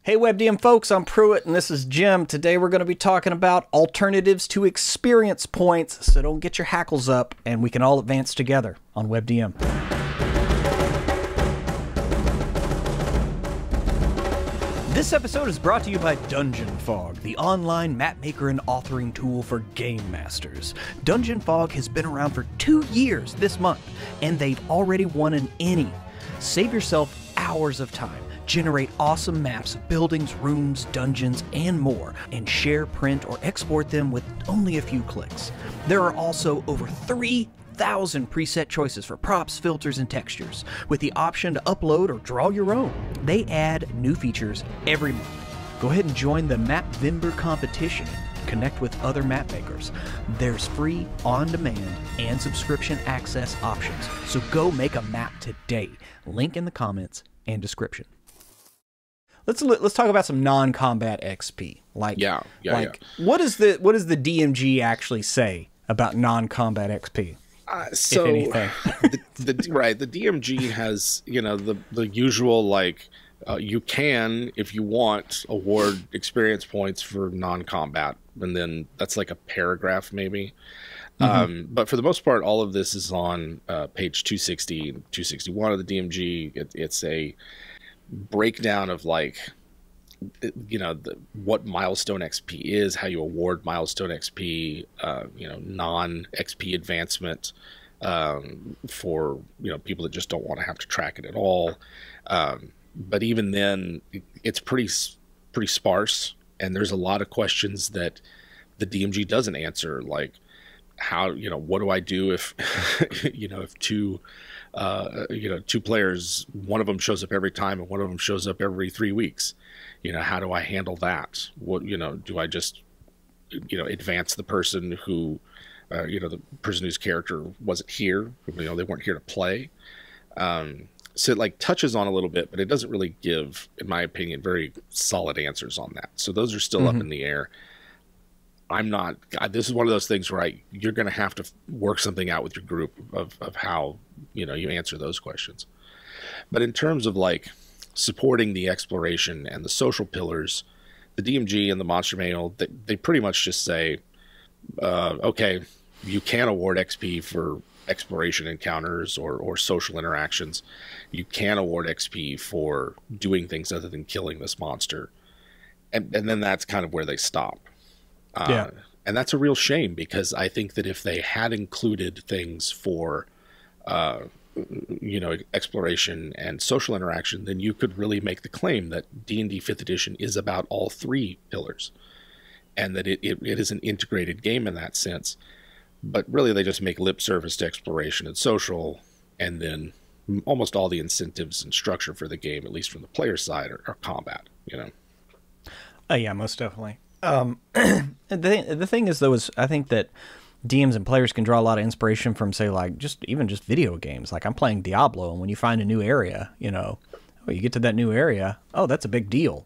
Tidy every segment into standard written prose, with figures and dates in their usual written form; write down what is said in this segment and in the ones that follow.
Hey WebDM folks, I'm Pruitt and this is Jim. Today we're going to be talking about alternatives to experience points, so don't get your hackles up and we can all advance together on WebDM. This episode is brought to you by Dungeon Fog, the online map maker and authoring tool for game masters. Dungeon Fog has been around for 2 years this month, and they've already won an Emmy. Save yourself hours of time. Generate awesome maps, buildings, rooms, dungeons, and more, and share, print, or export them with only a few clicks. There are also over 3,000 preset choices for props, filters, and textures, with the option to upload or draw your own. They add new features every month. Go ahead and join the Mapvember competition. Connect with other map makers. There's free, on-demand, and subscription access options, so go make a map today. Link in the comments and description. Let's talk about some non-combat XP. Like, what does the DMG actually say about non-combat XP? So, if anything? the DMG has, you know, the usual, like, you can, if you want, award experience points for non-combat, and then that's like a paragraph maybe. But for the most part, all of this is on page 260 and 261 of the DMG. It's a breakdown of, like, you know, what milestone XP is, how you award milestone XP, you know, non-XP advancement for, you know, people that just don't want to have to track it at all. But even then, it's pretty sparse, and there's a lot of questions that the DMG doesn't answer, like how, you know, what do I do if you know, if two players, one of them shows up every time and one of them shows up every 3 weeks, you know, how do I handle that? What, you know, do I just, you know, advance the person who, you know, the person whose character wasn't here, you know, they weren't here to play. So it, like, touches on a little bit, but it doesn't really give, in my opinion, very solid answers on that. So those are still up in the air. This is one of those things where you're going to have to work something out with your group of how, you know, you answer those questions. But in terms of, like, supporting the exploration and the social pillars, the DMG and the Monster Manual, they pretty much just say, okay, you can award XP for exploration encounters or social interactions. You can award XP for doing things other than killing this monster. And then that's kind of where they stop. And that's a real shame, because I think that if they had included things for, you know, exploration and social interaction, then you could really make the claim that D&D 5th edition is about all three pillars, and that it is an integrated game in that sense. But really, they just make lip service to exploration and social, and then almost all the incentives and structure for the game, at least from the player side, are combat, you know? Yeah, most definitely. The thing is, though, is I think that DMs and players can draw a lot of inspiration from, say, like, even just video games. Like, I'm playing Diablo, and when you find a new area, you know, you get to that new area, oh, that's a big deal.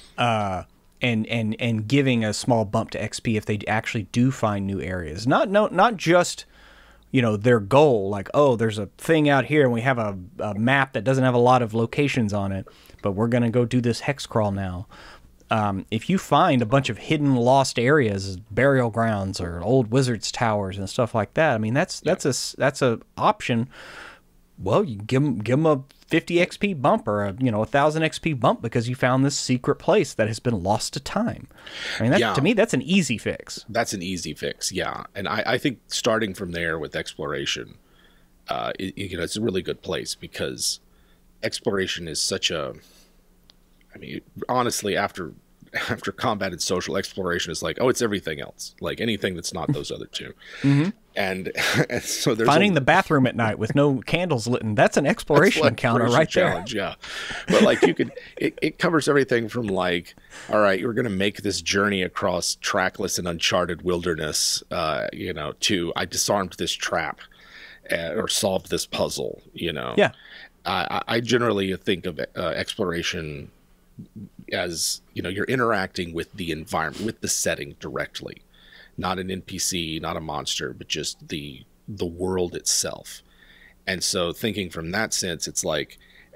And giving a small bump to XP if they actually do find new areas. Not just, you know, their goal, like, oh, there's a thing out here and we have a map that doesn't have a lot of locations on it, but we're going to go do this hex crawl now. If you find a bunch of hidden, lost areas, burial grounds or old wizards' towers and stuff like that, I mean, that's a option. Well, you give them a 50 XP bump or a 1,000 XP bump because you found this secret place that has been lost to time. I mean, to me, that's an easy fix. That's an easy fix, yeah. And I think starting from there with exploration, you know, it's a really good place, because exploration is such a, I mean, honestly, after combat and social, exploration is like, oh, it's everything else, like anything that's not those other two. And so there's finding the bathroom at night with no candles lit, and that's an exploration encounter right challenge, there. Yeah, but like you could, it covers everything from, like, all right, you're going to make this journey across trackless and uncharted wilderness, you know, to I disarmed this trap or solved this puzzle, you know. Yeah, I generally think of exploration as, you know, you're interacting with the environment, with the setting directly, not an NPC, not a monster, but just the world itself. And so thinking from that sense, it's like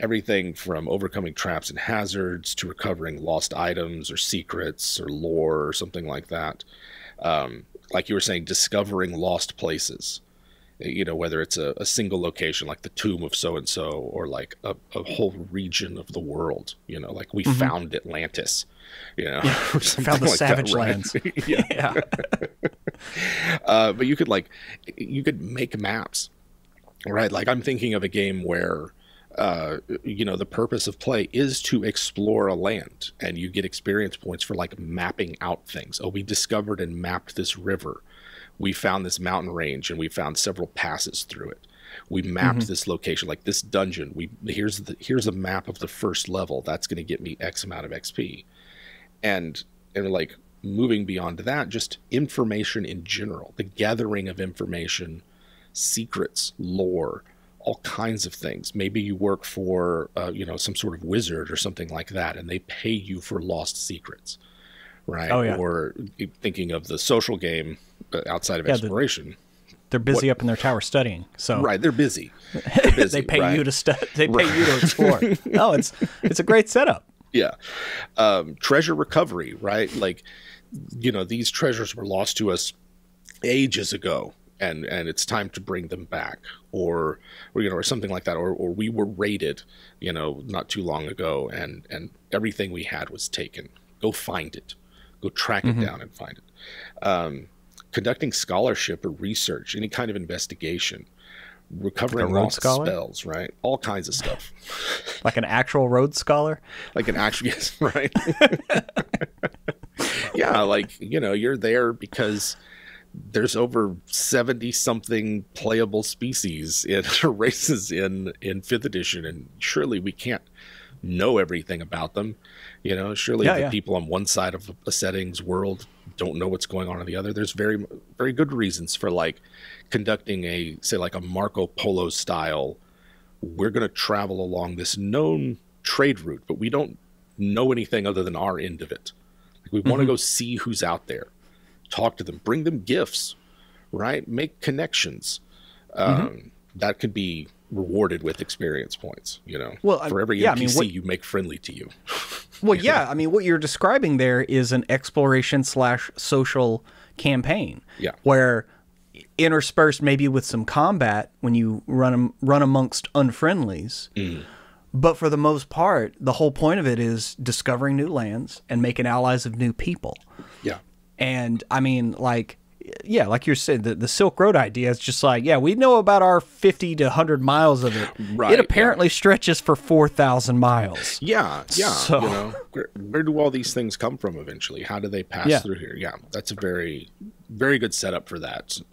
everything from overcoming traps and hazards to recovering lost items or secrets or lore or something like that. Like you were saying, discovering lost places, you know, whether it's a single location like the tomb of so-and-so, or like a whole region of the world, you know, like we found Atlantis, you know, or found the like Savage that, right? Lands. Yeah. But you could make maps, right? Like I'm thinking of a game where, you know, the purpose of play is to explore a land, and you get experience points for like mapping out things. Oh, we discovered and mapped this river. We found this mountain range, and we found several passes through it. We mapped this location, like this dungeon. Here's a map of the first level. That's going to get me X amount of XP. And like moving beyond that, just information in general, the gathering of information, secrets, lore, all kinds of things. Maybe you work for, you know, some sort of wizard or something like that, and they pay you for lost secrets, right? Oh, yeah. Or thinking of the social game outside of exploration. They're busy up in their tower studying. So right, they're busy. They're busy they pay right? you to They pay you to explore. No, it's a great setup. Yeah. Treasure recovery, right? Like, you know, these treasures were lost to us ages ago, and it's time to bring them back, or you know, or something like that, or we were raided, you know, not too long ago, and everything we had was taken. Go find it. Go track it down and find it. Conducting scholarship or research, any kind of investigation, recovering like lost spells, right? All kinds of stuff. Like an actual Rhodes Scholar? Like an actual, yes, right? Yeah, like, you know, you're there because there's over 70-something playable species in races in 5th edition, and surely we can't know everything about them. You know, surely the people on one side of a setting's world don't know what's going on the other. There's very, very good reasons for like conducting say like a Marco Polo style. We're going to travel along this known trade route, but we don't know anything other than our end of it. Like we want to go see who's out there, talk to them, bring them gifts, right? Make connections. That could be rewarded with experience points, you know, for every NPC you make friendly to you. Well, yeah, I mean, what you're describing there is an exploration / social campaign. Yeah. Where interspersed maybe with some combat when you run amongst unfriendlies. But for the most part, the whole point of it is discovering new lands and making allies of new people. Yeah. And I mean, like, yeah, like you said, the Silk Road idea is just like, yeah, we know about our 50 to 100 miles of it. Right, it apparently stretches for 4,000 miles. Yeah, yeah. So, you know, where do all these things come from eventually? How do they pass through here? Yeah, that's a very, very good setup for that.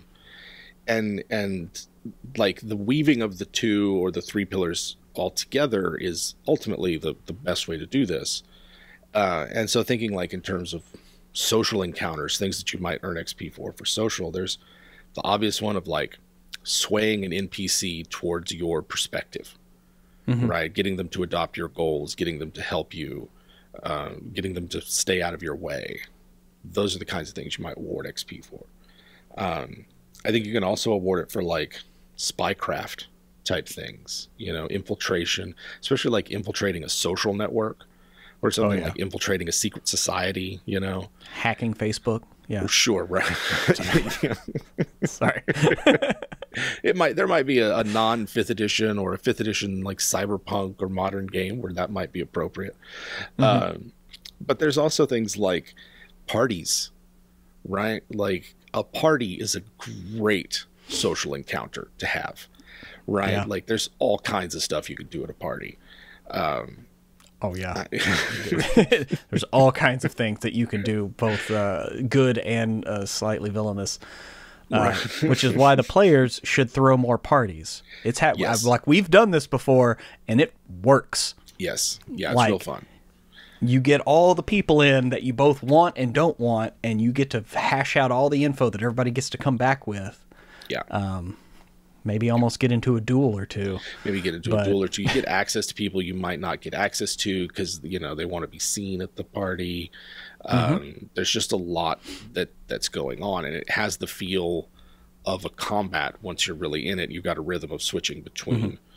And like the weaving of the 2 or the 3 pillars all together is ultimately the best way to do this. And so thinking like in terms of social encounters, things that you might earn XP for social, there's the obvious one of like swaying an NPC towards your perspective, right? Getting them to adopt your goals, getting them to help you, getting them to stay out of your way. Those are the kinds of things you might award XP for. I think you can also award it for like spycraft type things, you know, infiltration, especially like infiltrating a social network. Or something like infiltrating a secret society, you know. Hacking Facebook. Yeah. Sure, right. Sorry. There might be a non-5th edition or a 5th edition like cyberpunk or modern game where that might be appropriate. But there's also things like parties, right? Like a party is a great social encounter to have, right? Yeah. Like there's all kinds of stuff you could do at a party. Oh, yeah. There's all kinds of things that you can do, both good and slightly villainous, which is why the players should throw more parties. It's like we've done this before, and it works. Yes. Yeah, it's like, real fun. You get all the people in that you both want and don't want, and you get to hash out all the info that everybody gets to come back with. Yeah. Maybe almost get into a duel or two. A duel or two. You get access to people you might not get access to because, you know, they want to be seen at the party. There's just a lot that's going on, and it has the feel of a combat once you're really in it. You've got a rhythm of switching between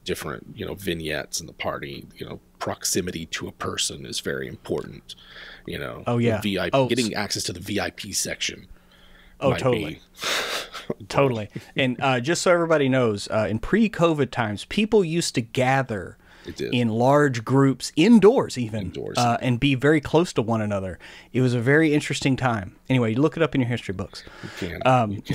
different, you know, vignettes in the party. You know, proximity to a person is very important. You know, Oh yeah, VIP, getting access to the VIP section. Oh, totally. Totally. And just so everybody knows, in pre-COVID times, people used to gather in large groups, indoors even, and be very close to one another. It was a very interesting time. Anyway, you look it up in your history books. You can. You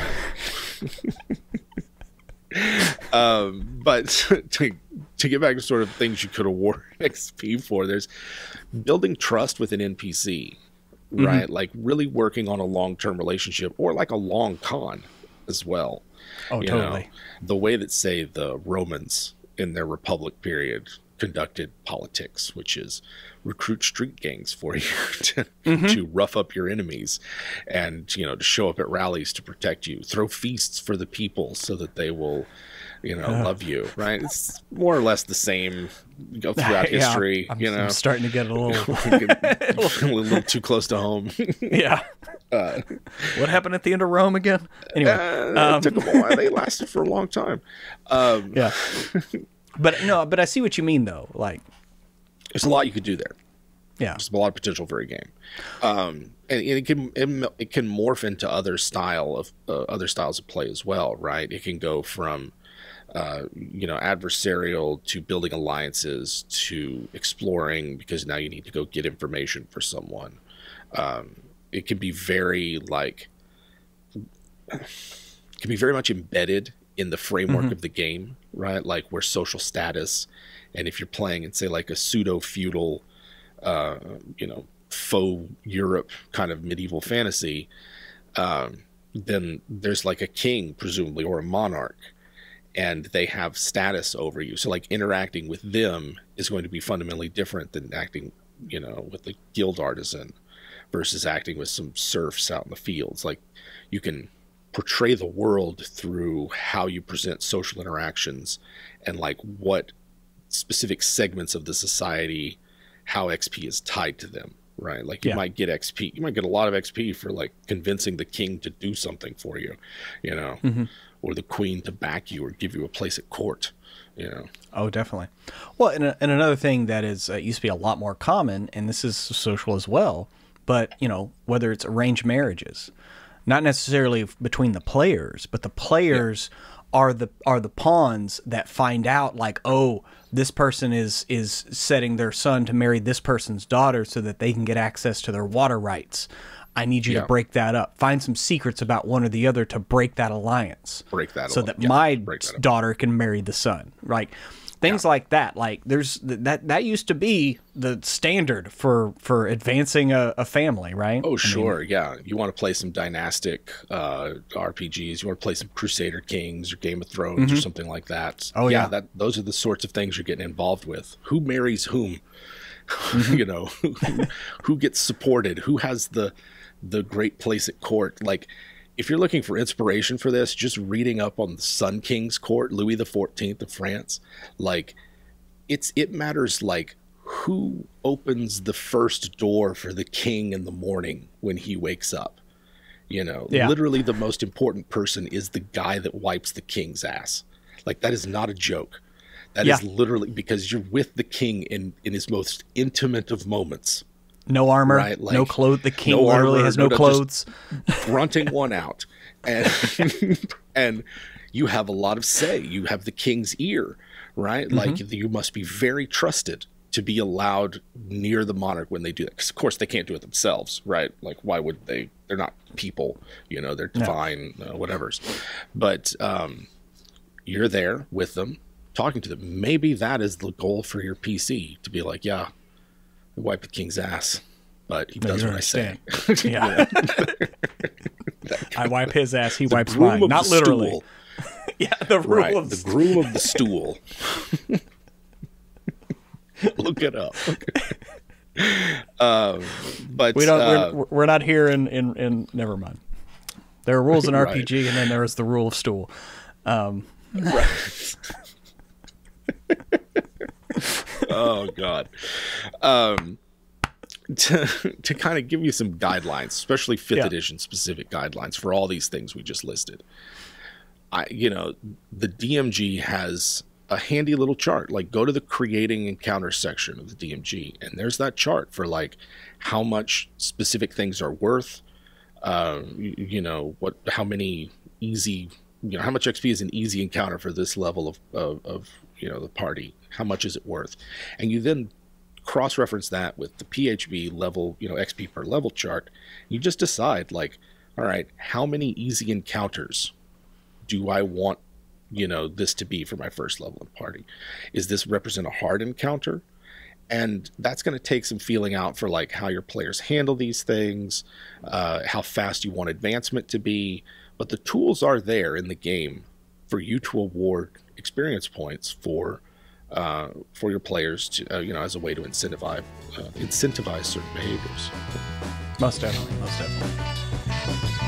can. But to get back to sort of things you could award XP for, there's building trust with an NPC. Right, like really working on a long-term relationship, or like a long con as well. Oh, totally. Know, the way that, say, the Romans in their Republic period conducted politics, which is recruit street gangs for you to rough up your enemies, and, you know, to show up at rallies to protect you, throw feasts for the people so that they will, you know, love you. Right, it's more or less the same throughout history. I'm starting to get a little too close to home. Yeah. What happened at the end of Rome again? Anyway, it took them a while. They lasted for a long time. Yeah. But I see what you mean, though. Like, there's a lot you could do there. Yeah, there's a lot of potential for a game, and it can morph into other styles of play as well. Right, it can go from you know, adversarial to building alliances to exploring, because now you need to go get information for someone. It can be very much embedded in the framework of the game, right? Like where social status, and if you're playing in, say, like a pseudo feudal, you know, faux Europe kind of medieval fantasy, then there's like a king presumably, or a monarch, and they have status over you. So like interacting with them is going to be fundamentally different than acting, you know, with the guild artisan versus acting with some serfs out in the fields. Like, you can portray the world through how you present social interactions and like what specific segments of the society, how XP is tied to them, right? Like you might get XP, you might get a lot of XP for like convincing the king to do something for you, you know, or the queen to back you or give you a place at court, you know. Oh, definitely. Well, and another thing that is used to be a lot more common, and this is social as well, but, you know, whether it's arranged marriages, not necessarily between the players, but the players are the pawns that find out, like, oh, this person is setting their son to marry this person's daughter so that they can get access to their water rights. I need you to break that up. Find some secrets about one or the other to break that alliance. So that my daughter can marry the son. Like, things like that. Like, there's that used to be the standard for advancing a family, right? Oh, sure. Yeah. You want to play some dynastic RPGs. You want to play some Crusader Kings or Game of Thrones or something like that. Oh, yeah. Those are the sorts of things you're getting involved with. Who marries whom? You know, who gets supported? Who has the great place at court? Like, if you're looking for inspiration for this, just reading up on the Sun King's court, Louis XIV of France, like, it matters, like, who opens the first door for the king in the morning when he wakes up. You know, literally the most important person is the guy that wipes the king's ass. Like, that is not a joke. That is literally because you're with the king in his most intimate of moments. No armor, right? Like, no clothes. The king literally has no clothes. Grunting one out. And you have a lot of say. You have the king's ear, right? Like, you must be very trusted to be allowed near the monarch when they do that. Because, of course, they can't do it themselves, right? Like, why would they? They're not people, you know, they're divine, whatevers. But you're there with them, talking to them. Maybe that is the goal for your PC, to be like, yeah, wipe the king's ass, but he does what I say. Yeah. I wipe his ass, he wipes mine. Not literally. Yeah, the rule of the groom of the stool. Look it up. But we don't. We're not here in. Never mind. There are rules in RPG, and then there is the rule of stool. Right. Oh God. To kind of give you some guidelines, especially 5th edition specific guidelines for all these things we just listed. You know, the DMG has a handy little chart. Like, go to the creating encounter section of the DMG, and there's that chart for like how much specific things are worth. You know, how many easy, you know, how much XP is an easy encounter for this level of you know, the party. How much is it worth? And you then cross-reference that with the PHB level, you know, XP per level chart. You just decide, like, all right, how many easy encounters do I want, you know, this to be for my first level of party? Is this represent a hard encounter? And that's going to take some feeling out for like how your players handle these things, how fast you want advancement to be. But the tools are there in the game for you to award experience points for your players to, you know, as a way to incentivize certain behaviors. Most definitely.